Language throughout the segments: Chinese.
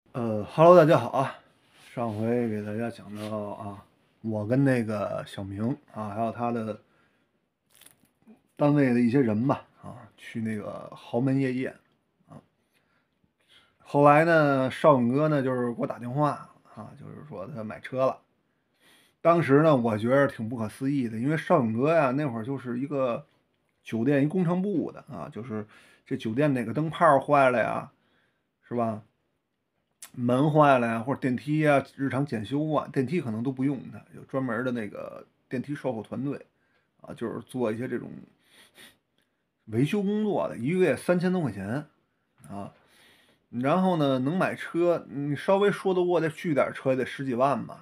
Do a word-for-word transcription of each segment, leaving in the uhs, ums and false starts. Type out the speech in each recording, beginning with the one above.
呃，Hello，大家好啊！上回给大家讲到啊，我跟那个小明啊，还有他的单位的一些人吧，啊，去那个豪门夜宴啊。后来呢，少勇哥呢就是给我打电话啊，就是说他买车了。当时呢，我觉得挺不可思议的，因为少勇哥呀那会儿就是一个酒店一工程部的啊，就是这酒店哪个灯泡坏了呀，是吧？门坏了呀，或者电梯呀，日常检修啊，电梯可能都不用它，有专门的那个电梯售后团队啊，就是做一些这种维修工作的，一个月三千多块钱啊。然后呢，能买车，你稍微说得过得去点车，也得十几万吧。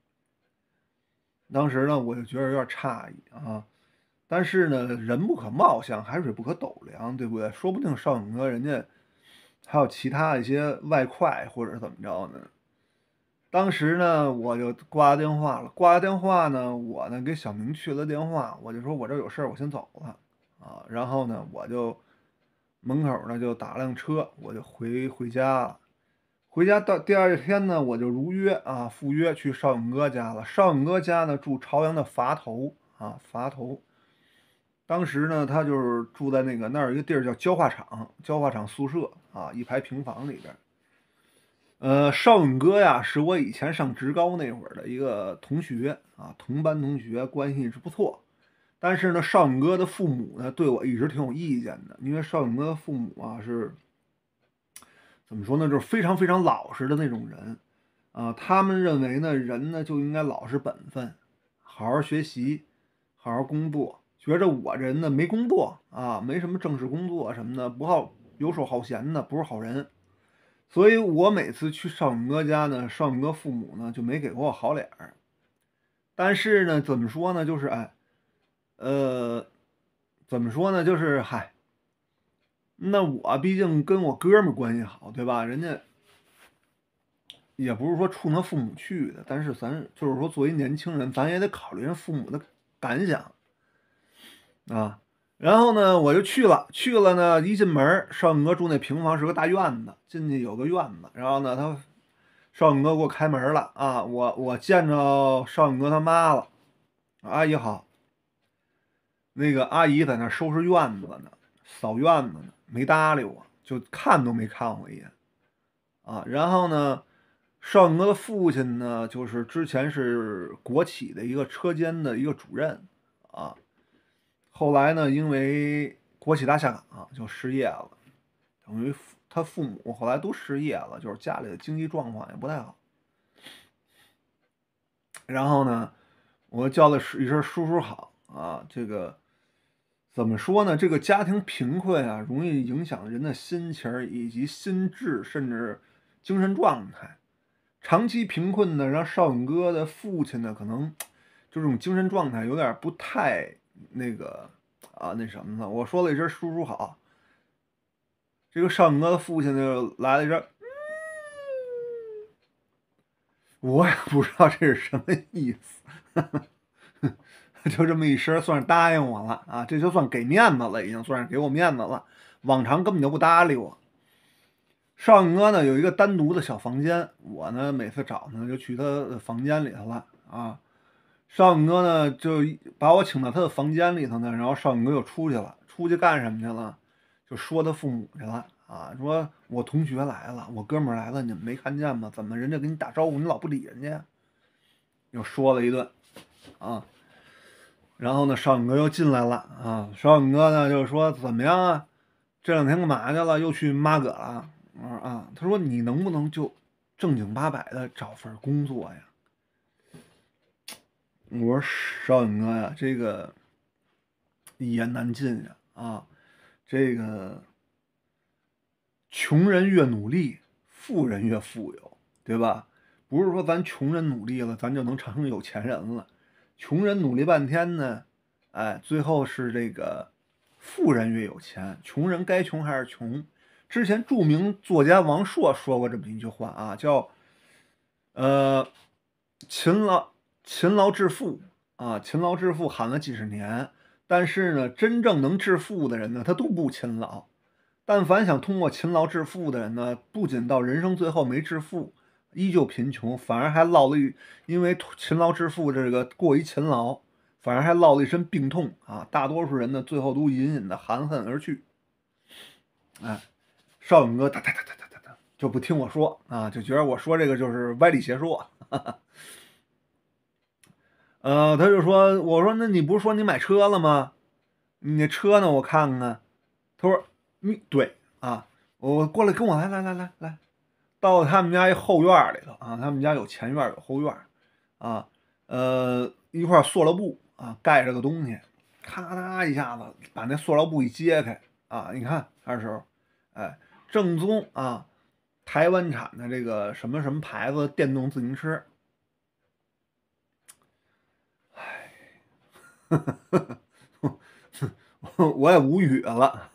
当时呢，我就觉得有点诧异啊。但是呢，人不可貌相，海水不可斗量，对不对？说不定少勇哥人家还有其他一些外快，或者是怎么着呢？当时呢，我就挂了电话了。挂了电话呢，我呢给小明去了电话，我就说我这有事儿，我先走了啊。然后呢，我就门口呢就打辆车，我就回回家了。回家到第二天呢，我就如约啊赴约去少勇哥家了。少勇哥家呢住朝阳的垡头啊，垡头。当时呢，他就是住在那个那儿有一个地儿叫焦化厂，焦化厂宿舍啊，一排平房里边。呃，少勇哥呀，是我以前上职高那会儿的一个同学啊，同班同学，关系是不错。但是呢，少勇哥的父母呢，对我一直挺有意见的，因为少勇哥的父母啊是怎么说呢，就是非常非常老实的那种人啊。他们认为呢，人呢就应该老实本分，好好学习，好好工作。觉着我这人呢没工作啊，没什么正式工作什么的，不好游手好闲的，不是好人。所以我每次去少勇哥家呢，少勇哥父母呢就没给过我好脸儿。但是呢，怎么说呢，就是哎，呃，怎么说呢，就是嗨，那我毕竟跟我哥们儿关系好，对吧？人家也不是说冲他父母去的，但是咱就是说作为年轻人，咱也得考虑人父母的感想啊。然后呢，我就去了，去了呢，一进门少勇哥住那平房是个大院子，进去有个院子，然后呢，他少勇哥给我开门了啊，我我见着少勇哥他妈了，阿姨好。那个阿姨在那收拾院子呢，扫院子呢，没搭理我，就看都没看我一眼啊。然后呢，少勇哥的父亲呢，就是之前是国企的一个车间的一个主任啊，后来呢，因为国企大下岗就失业了，等于他父母后来都失业了，就是家里的经济状况也不太好。然后呢，我叫了一声叔叔好啊，这个怎么说呢？这个家庭贫困啊，容易影响人的心情以及心智，甚至精神状态。长期贫困呢，让少勇哥的父亲呢，可能就这种精神状态有点不太那个啊，那什么了。我说了一声叔叔好，这个少勇哥的父亲就来了一声，我也不知道这是什么意思。就这么一声，算是答应我了啊，这就算给面子了，已经算是给我面子了。往常根本就不搭理我。少勇哥呢有一个单独的小房间，我呢每次找他就去他房间里头了啊。少勇哥呢就把我请到他的房间里头呢，然后少勇哥又出去了，出去干什么去了？就说他父母去了啊，说我同学来了，我哥们儿来了，你们没看见吗？怎么人家给你打招呼，你老不理人家？又说了一顿啊。然后呢，少勇哥又进来了啊。少勇哥呢就说怎么样啊？这两天干嘛去了？又去妈葛了？我说啊，他说你能不能就正经八百的找份工作呀？我说少勇哥呀，这个一言难尽呀啊，这个穷人越努力，富人越富有，对吧？不是说咱穷人努力了，咱就能成有钱人了。穷人努力半天呢，哎，最后是这个富人越有钱，穷人该穷还是穷。之前著名作家王朔说过这么一句话啊，叫呃，勤劳勤劳致富啊，勤劳致富喊了几十年，但是呢，真正能致富的人呢，他都不勤劳。 但凡想通过勤劳致富的人呢，不仅到人生最后没致富，依旧贫穷，反而还落了一因为勤劳致富这个过于勤劳，反而还落了一身病痛啊！大多数人呢，最后都隐隐的含恨而去。哎，少勇哥哒哒哒哒哒哒哒就不听我说啊，就觉得我说这个就是歪理邪说。哈哈呃，他就说，我说那你不是说你买车了吗？你那车呢？我看看。他说你对啊，我过来跟我来来来来来，到他们家一后院里头啊，他们家有前院有后院啊，呃，一块塑料布啊盖着个东西，咔嗒一下子把那塑料布一揭开啊，你看二手，哎，正宗啊，台湾产的这个什么什么牌子电动自行车，哎，我也无语了。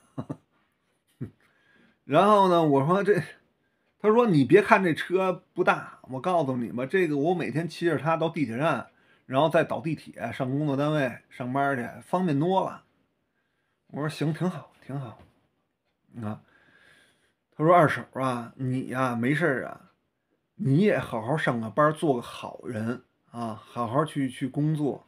然后呢，我说这，他说你别看这车不大，我告诉你吧，这个我每天骑着它到地铁站，然后再倒地铁上工作单位上班去，方便多了。我说行，挺好，挺好。啊，他说二手啊，你呀没事啊，你也好好上个班，做个好人啊，好好去去工作。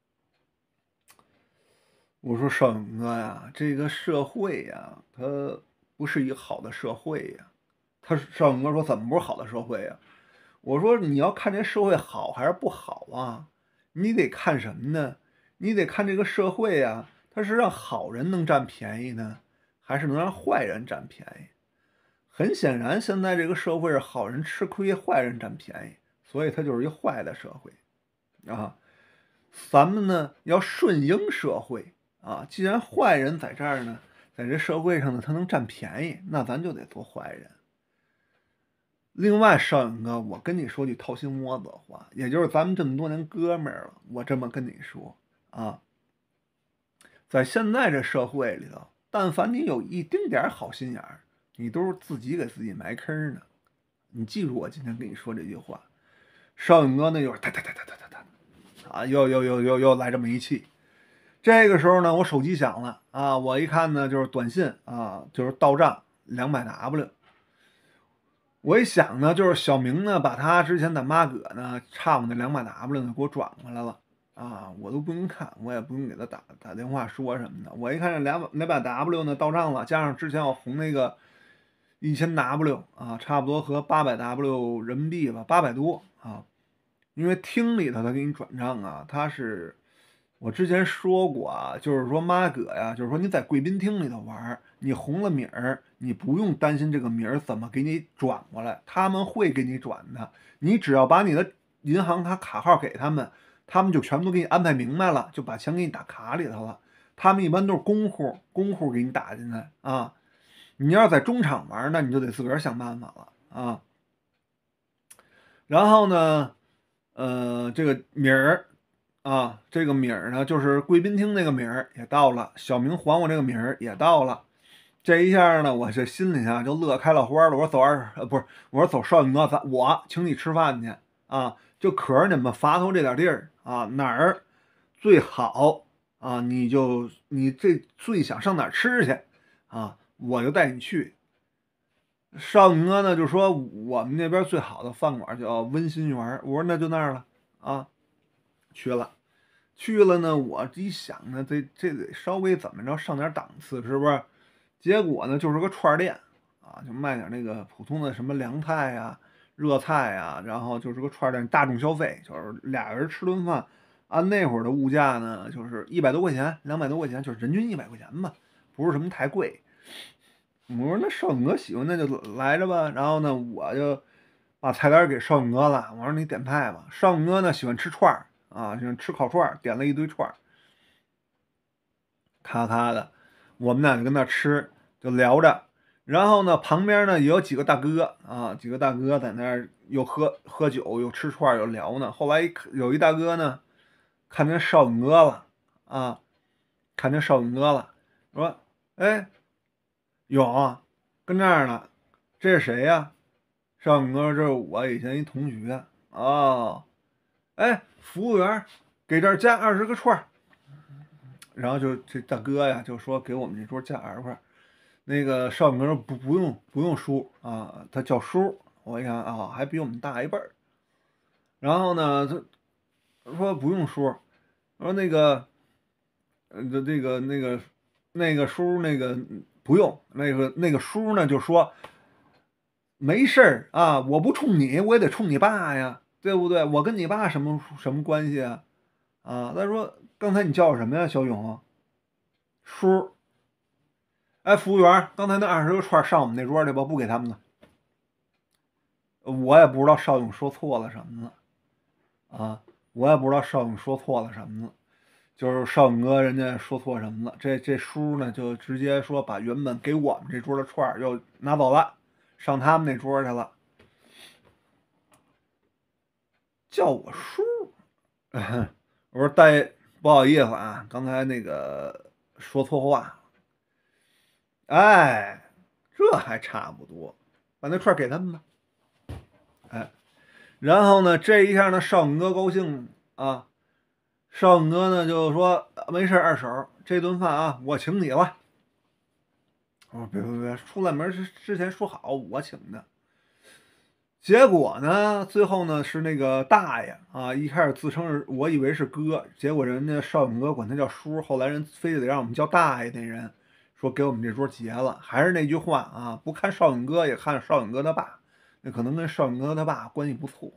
我说少勇哥呀，这个社会呀，它不是一个好的社会呀。他少勇哥说怎么不是好的社会呀？我说你要看这社会好还是不好啊？你得看什么呢？你得看这个社会啊，它是让好人能占便宜呢，还是能让坏人占便宜？很显然，现在这个社会是好人吃亏，坏人占便宜，所以它就是一坏的社会啊。咱们呢要顺应社会啊，既然坏人在这儿呢，在这社会上呢，他能占便宜，那咱就得做坏人。另外，少勇哥，我跟你说句掏心窝子的话，也就是咱们这么多年哥们儿了，我这么跟你说啊，在现在这社会里头，但凡你有一丁点儿好心眼儿，你都是自己给自己埋坑呢。你记住我今天跟你说这句话，少勇哥呢又是哒哒哒哒哒哒哒啊，又又又又又来这么一气。这个时候呢，我手机响了啊，我一看呢就是短信啊，就是到账两百 W。我一想呢，就是小明呢，把他之前在妈葛呢差我那两百 W 呢给我转过来了啊，我都不用看，我也不用给他打打电话说什么的。我一看这两百两百 W 呢到账了，加上之前我红那个一千 W 啊，差不多和八百 W 人民币吧，八百多啊。因为厅里头他给你转账啊，他是我之前说过啊，就是说妈葛呀，就是说你在贵宾厅里头玩，你红了米儿，你不用担心这个米儿怎么给你转过来，他们会给你转的。你只要把你的银行卡卡号给他们，他们就全部都给你安排明白了，就把钱给你打卡里头了。他们一般都是公户，公户给你打进来啊。你要是在中场玩，那你就得自个儿想办法了啊。然后呢，呃，这个米儿啊，这个米儿呢，就是贵宾厅那个米儿也到了，小明还我这个米儿也到了。这一下呢，我这心里啊就乐开了花了。我说走二，呃，不是，我说走少勇哥，咱我请你吃饭去啊，就可着你们垡头这点地儿啊，哪儿最好啊，你就你这最想上哪儿吃去啊，我就带你去。少勇哥呢就说我们那边最好的饭馆叫温馨园，我说那就那儿了啊，去了。去了呢，我一想呢，这这得稍微怎么着上点档次，是不是？结果呢，就是个串店啊，就卖点那个普通的什么凉菜呀、热菜呀，然后就是个串店，大众消费，就是俩人吃顿饭，按那会儿的物价呢，就是一百多块钱、两百多块钱，就是人均一百块钱吧，不是什么太贵。我说那少勇哥喜欢那就来着吧，然后呢，我就把菜单给少勇哥了，我说你点菜吧。少勇哥呢喜欢吃串儿啊，喜欢吃烤串儿，点了一堆串儿，咔咔的，我们俩就跟那吃，就聊着。然后呢，旁边呢也有几个大哥啊，几个大哥在那儿又喝喝酒，又吃串儿，又聊呢。后来有一大哥呢，看见少勇哥了啊，看见少勇哥了，说：“哎，勇啊，跟这儿呢，这是谁呀？”少勇哥，这是我以前一同学哦。哎，服务员，给这儿加二十个串儿。然后就这大哥呀，就说给我们这桌加二十块。 那个少勇哥说不不用不用叔啊，他叫叔。我一看啊，还比我们大一辈儿。然后呢，他说不用叔，说那个呃这个那个那个叔那个不用，那个那个叔呢就说没事儿啊，我不冲你，我也得冲你爸呀，对不对？我跟你爸什么什么关系啊？啊，他说刚才你叫我什么呀，小勇？叔。哎，服务员，刚才那二十个串上我们那桌去吧，不给他们了。我也不知道少勇说错了什么了啊，我也不知道少勇说错了什么了，就是少勇哥人家说错什么了，这这叔呢就直接说把原本给我们这桌的串又拿走了，上他们那桌去了，叫我叔。我说大爷不好意思啊，刚才那个说错话。哎，这还差不多，把那串给他们吧。哎，然后呢，这一下呢，少勇哥高兴啊，少勇哥呢就说没事，二手这顿饭啊，我请你了。我说别别别，出来门之之前说好我请的。结果呢，最后呢是那个大爷啊，一开始自称是我以为是哥，结果人家少勇哥管他叫叔，后来人非得让我们叫大爷那人说给我们这桌结了。还是那句话啊，不看少勇哥也看少勇哥他爸，那可能跟少勇哥他爸关系不错。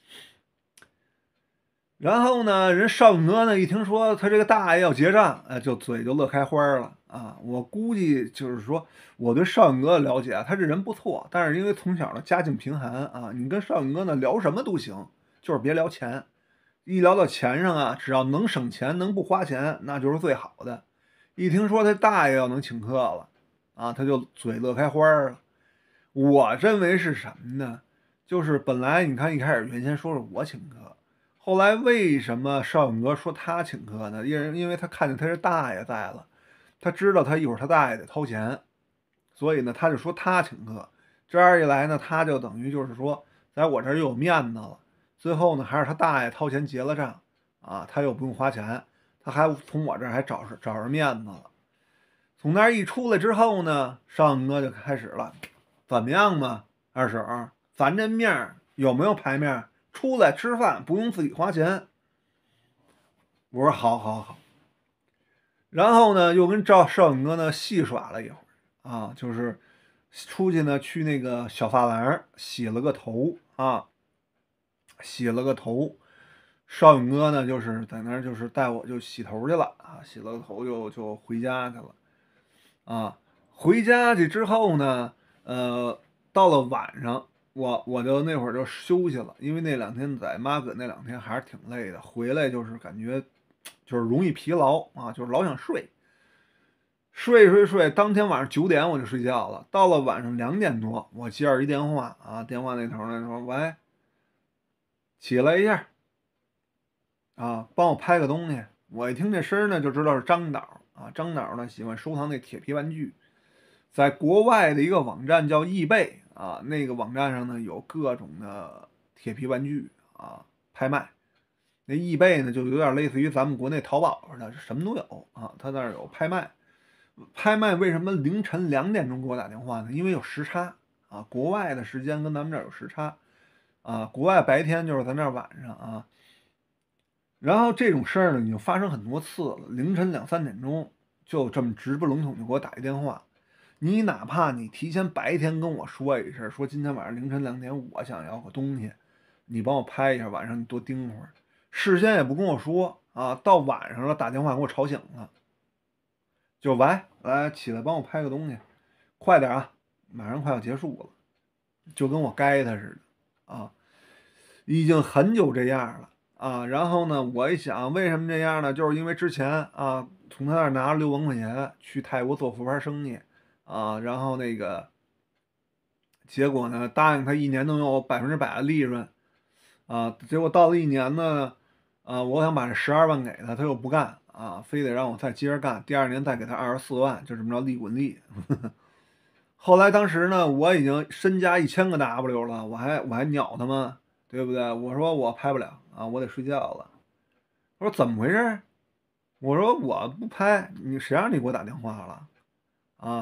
然后呢，人少勇哥呢一听说他这个大爷要结账，哎，就嘴就乐开花了啊！我估计就是说，我对少勇哥的了解啊，他这人不错，但是因为从小的家境贫寒啊，你跟少勇哥呢聊什么都行，就是别聊钱。一聊到钱上啊，只要能省钱，能不花钱，那就是最好的。一听说他大爷要能请客了啊，他就嘴乐开花了。我认为是什么呢？就是本来你看一开始原先说是我请客。后来为什么少勇哥说他请客呢？因为因为他看见他是大爷在了，他知道他一会儿他大爷得掏钱，所以呢他就说他请客。这样一来呢，他就等于就是说，在我这儿又有面子了。最后呢，还是他大爷掏钱结了账啊，他又不用花钱，他还从我这儿还找着找着面子了。从那儿一出来之后呢，少勇哥就开始了，怎么样嘛，二婶儿，咱这面儿有没有排面？出来吃饭不用自己花钱。我说好好好。然后呢，又跟赵少勇哥呢戏耍了一会儿啊，就是出去呢去那个小发廊洗了个头啊，洗了个头。少勇哥呢就是在那儿就是带我就洗头去了啊，洗了个头就就回家去了啊。回家去之后呢，呃，到了晚上，我我就那会儿就休息了，因为那两天在妈搁那两天还是挺累的，回来就是感觉就是容易疲劳啊，就是老想睡，睡睡睡，当天晚上九点我就睡觉了，到了晚上两点多，我接着一电话啊，电话那头呢说喂，起来一下啊，帮我拍个东西。我一听这声呢，就知道是张导啊，张导呢喜欢收藏那铁皮玩具。在国外的一个网站叫易贝啊，那个网站上呢有各种的铁皮玩具啊拍卖。那易贝呢就有点类似于咱们国内淘宝似的，什么都有啊。他那儿有拍卖，拍卖为什么凌晨两点钟给我打电话呢？因为有时差啊，国外的时间跟咱们这儿有时差啊，国外白天就是咱这儿晚上啊。然后这种事儿呢已经发生很多次了，凌晨两三点钟就这么直不冷统就给我打一电话。你哪怕你提前白天跟我说一声，说今天晚上凌晨两点我想要个东西，你帮我拍一下，晚上你多盯会儿，事先也不跟我说啊，到晚上了打电话给我吵醒了，就喂，来起来帮我拍个东西，快点啊，马上快要结束了，就跟我该他似的啊，已经很久这样了啊。然后呢，我一想为什么这样呢？就是因为之前啊，从他那儿拿了六万块钱去泰国做副牌生意。啊，然后那个结果呢，答应他一年能有百分之百的利润，啊，结果到了一年呢，啊，我想把这十二万给他，他又不干，啊，非得让我再接着干，第二年再给他二十四万，就这么着利滚利。后来当时呢，我已经身家一千个 W 了，我还我还鸟他吗？对不对？我说我拍不了啊，我得睡觉了。我说怎么回事？我说我不拍，你谁让你给我打电话了？啊？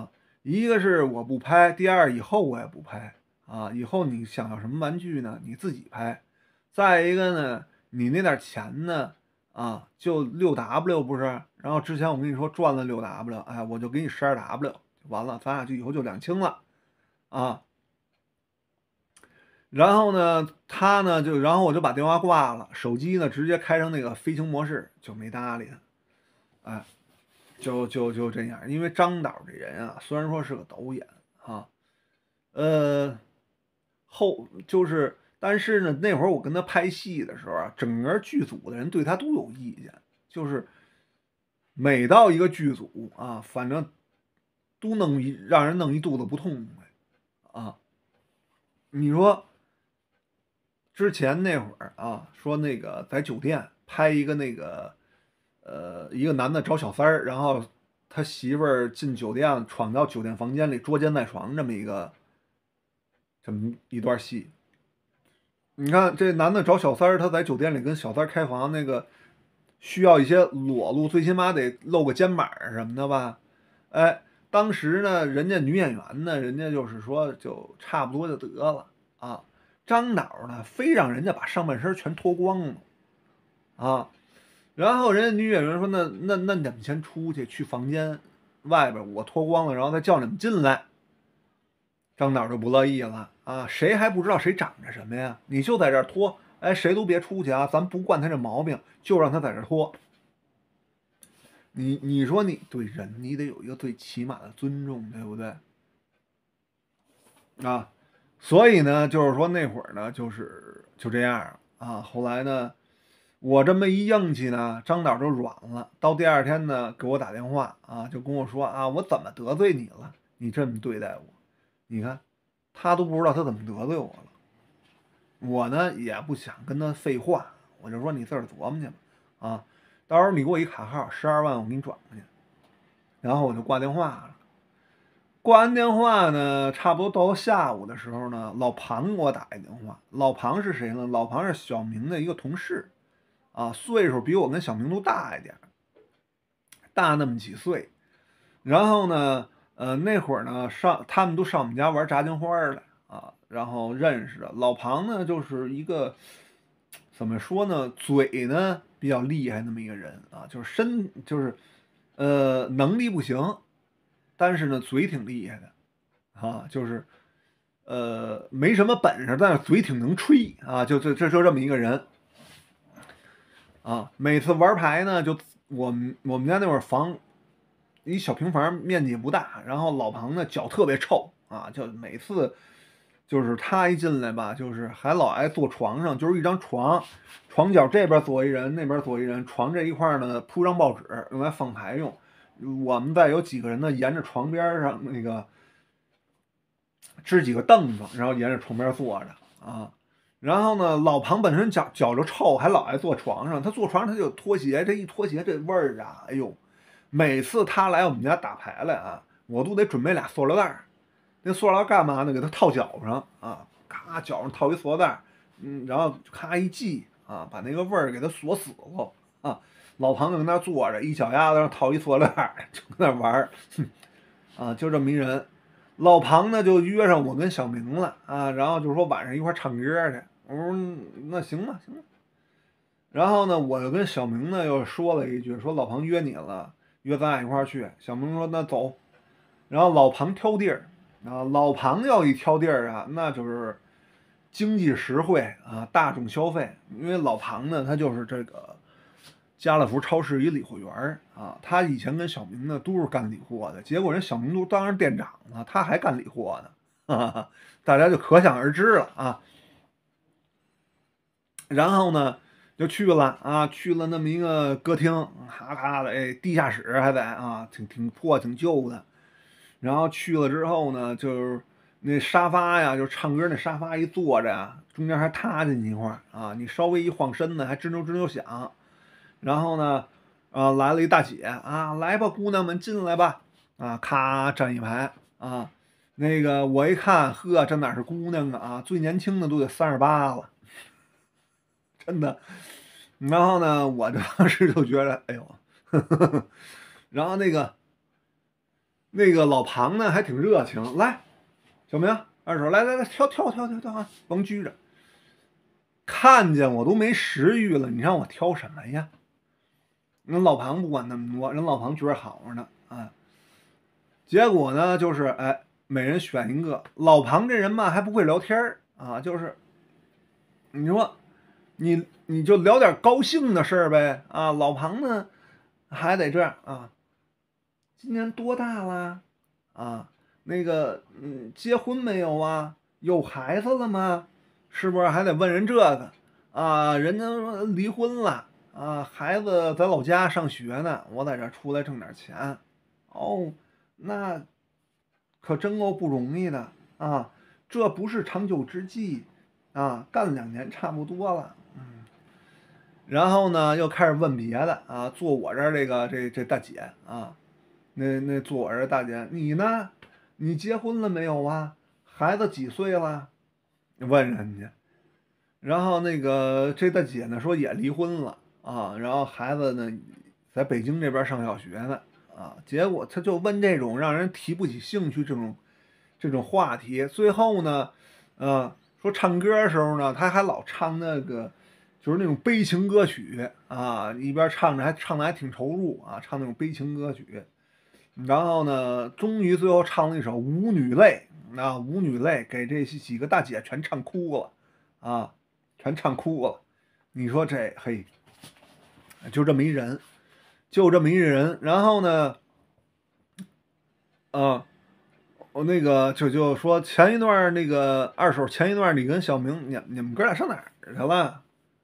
一个是我不拍，第二以后我也不拍啊。以后你想要什么玩具呢？你自己拍。再一个呢，你那点钱呢，啊，就六 W 不是？然后之前我跟你说赚了六 W，哎，我就给你十二 W，完了，咱俩就以后就两清了啊。然后呢，他呢就，然后我就把电话挂了，手机呢直接开成那个飞行模式，就没搭理他，哎，就就就这样。因为张导这人啊，虽然说是个导演啊，呃，后就是，但是呢，那会儿我跟他拍戏的时候啊，整个剧组的人对他都有意见，就是每到一个剧组啊，反正都弄一让人弄一肚子不痛快啊。你说之前那会儿啊，说那个在酒店拍一个那个，呃，一个男的找小三儿，然后他媳妇儿进酒店闯到酒店房间里捉奸在床这么一个这么一段戏。你看这男的找小三儿，他在酒店里跟小三儿开房，那个需要一些裸露，最起码得露个肩膀什么的吧？哎，当时呢，人家女演员呢，人家就是说就差不多就得了啊。张导呢，非让人家把上半身全脱光了啊。然后人家女演员说：“那那那你们先出去，去房间外边，我脱光了，然后再叫你们进来。”张导就不乐意了啊，谁还不知道谁长着什么呀？你就在这儿脱，哎，谁都别出去啊，咱不惯他这毛病，就让他在这儿脱。你你说你对人，你得有一个最起码的尊重，对不对？啊，所以呢，就是说那会儿呢，就是就这样啊。后来呢，我这么一硬气呢，张导就软了。到第二天呢，给我打电话啊，就跟我说啊，我怎么得罪你了？你这么对待我，你看他都不知道他怎么得罪我了。我呢也不想跟他废话，我就说你自个儿琢磨去吧，啊，到时候你给我一卡号，十二万我给你转过去。然后我就挂电话了。挂完电话呢，差不多到下午的时候呢，老庞给我打一电话。老庞是谁呢？老庞是小明的一个同事，啊，岁数比我跟小明都大一点，大那么几岁。然后呢，呃，那会儿呢，上他们都上我们家玩炸金花来啊，然后认识的。老庞呢，就是一个怎么说呢，嘴呢比较厉害那么一个人啊，就是身就是呃能力不行，但是呢嘴挺厉害的啊，就是呃没什么本事，但是嘴挺能吹啊，就这这就这么一个人啊。每次玩牌呢，就我们我们家那会儿房一小平房，面积不大，然后老庞呢脚特别臭啊，就每次就是他一进来吧，就是还老爱坐床上，就是一张床，床角这边坐一人，那边坐一人，床这一块呢铺张报纸用来放牌用。我们再有几个人呢，沿着床边上那个支几个凳子，然后沿着床边坐着啊。然后呢，老庞本身脚脚就臭，还老爱坐床上。他坐床上他就脱鞋，这一脱鞋这味儿啊，哎呦！每次他来我们家打牌来啊，我都得准备俩塑料袋。那塑料袋干嘛呢？给他套脚上啊，咔脚上套一塑料袋，嗯，然后咔一系啊，把那个味儿给他锁死了啊。老庞就跟那坐着，一脚丫子上套一塑料袋，就跟那玩儿，啊，就这么一人。老庞呢就约上我跟小明了啊，然后就说晚上一块唱歌去。我说那行吧，行吧。然后呢，我就跟小明呢又说了一句，说老庞约你了，约咱俩一块去。小明说那走。然后老庞挑地儿啊，老庞要一挑地儿啊，那就是经济实惠啊，大众消费。因为老庞呢，他就是这个家乐福超市一理货员啊，他以前跟小明呢都是干理货的，结果人小明都当上店长了，他还干理货呢，哈哈，大家就可想而知了啊。然后呢，就去了啊，去了那么一个歌厅，哈哈的，哎，地下室还在啊，挺挺破，挺旧的。然后去了之后呢，就是那沙发呀，就唱歌那沙发一坐着呀，中间还塌进去一块啊，你稍微一晃身呢，还吱扭吱扭响。然后呢，啊，来了一大姐啊，来吧，姑娘们进来吧，啊，咔站一排啊，那个我一看，呵，这哪是姑娘啊，最年轻的都得三十八了，真的。然后呢，我就当时就觉得，哎呦，呵呵呵然后那个那个老庞呢还挺热情，来，小明二手来来来跳跳跳跳跳啊，甭拘着。看见我都没食欲了，你让我挑什么呀？人老庞不管那么多，人老庞觉得好着呢啊。结果呢，就是哎，每人选一个。老庞这人嘛，还不会聊天啊，就是你说你你就聊点高兴的事儿呗啊。老庞呢还得这样啊，今年多大了啊？那个嗯，结婚没有啊？有孩子了吗？是不是还得问人这个啊？人家说离婚了啊，孩子在老家上学呢，我在这出来挣点钱。哦，那可真够不容易的啊！这不是长久之计啊，干两年差不多了。嗯，然后呢，又开始问别的啊，坐我这儿这个这这大姐啊，那那坐我这儿大姐，你呢？你结婚了没有啊？孩子几岁了？问人家。然后那个这大姐呢说也离婚了啊，然后孩子呢在北京这边上小学呢啊，结果他就问这种让人提不起兴趣这种这种话题，最后呢，呃，说唱歌的时候呢，他还老唱那个就是那种悲情歌曲啊，一边唱着还唱的还挺投入啊，唱那种悲情歌曲，然后呢，终于最后唱了一首《舞女泪》啊，《舞女泪》给这几个大姐全唱哭了啊。全唱哭了，你说这嘿，就这么一人，就这么一人。然后呢，啊，我那个就就说前一段那个二手前一段你跟小明，你你们哥俩上哪儿去了？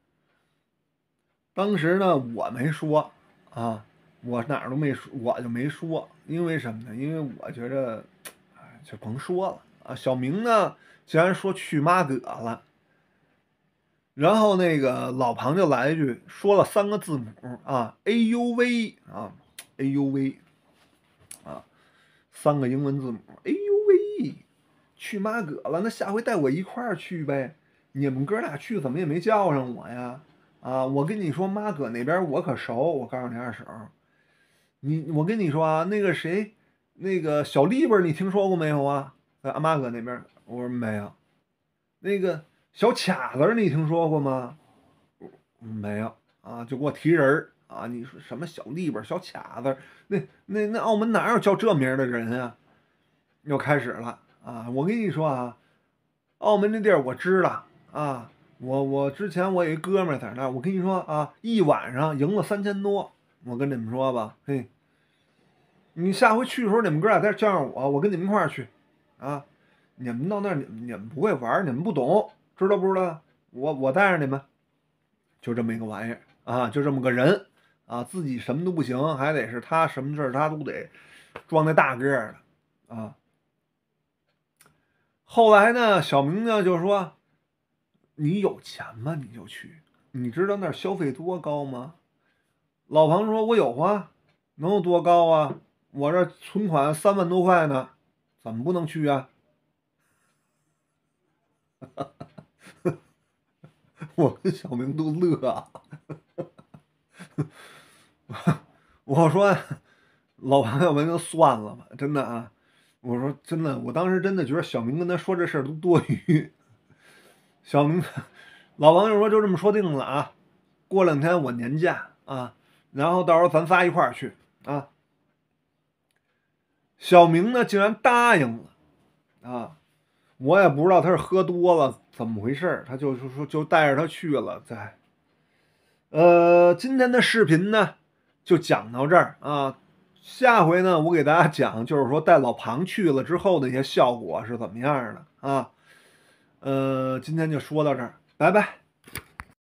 当时呢我没说啊，我哪儿都没说，我就没说，因为什么呢？因为我觉着，哎，就甭说了啊。小明呢，既然说去妈葛了。然后那个老庞就来一句，说了三个字母啊，A U V 啊，A U V 啊，三个英文字母 A U V，去妈葛了，那下回带我一块儿去呗。你们哥俩去怎么也没叫上我呀？啊，我跟你说，妈葛那边我可熟，我告诉你二手，你我跟你说啊，那个谁，那个小丽本你听说过没有啊？在阿妈葛那边，我说没有。那个小卡子你听说过吗？没有啊，就给我提人儿啊！你说什么小利本、小卡子？那那那澳门哪有叫这名的人啊？又开始了啊！我跟你说啊，澳门这地儿我知道啊，我我之前我有一哥们儿在那儿，我跟你说啊，一晚上赢了三千多。我跟你们说吧，嘿，你下回去的时候你们哥俩再叫上我，我跟你们一块儿去啊！你们到那儿，你们你们不会玩，你们不懂，知道不知道？我我带着你们。就这么一个玩意儿啊，就这么个人啊，自己什么都不行，还得是他什么事儿他都得装那大个儿的啊。后来呢，小明呢就说：“你有钱吗？你就去。你知道那儿消费多高吗？”老庞说：“我有啊，能有多高啊？我这存款三万多块呢，怎么不能去啊？”我跟小明都乐。我说老庞要不然就算了吧，真的啊。我说真的，我当时真的觉得小明跟他说这事儿都多余。小明，老王就说就这么说定了啊，过两天我年假啊，然后到时候咱仨一块儿去啊。小明呢竟然答应了啊，我也不知道他是喝多了怎么回事，他就说就带着他去了。在呃今天的视频呢就讲到这儿啊，下回呢我给大家讲就是说带老庞去了之后的一些效果是怎么样的啊。呃，今天就说到这儿，拜拜。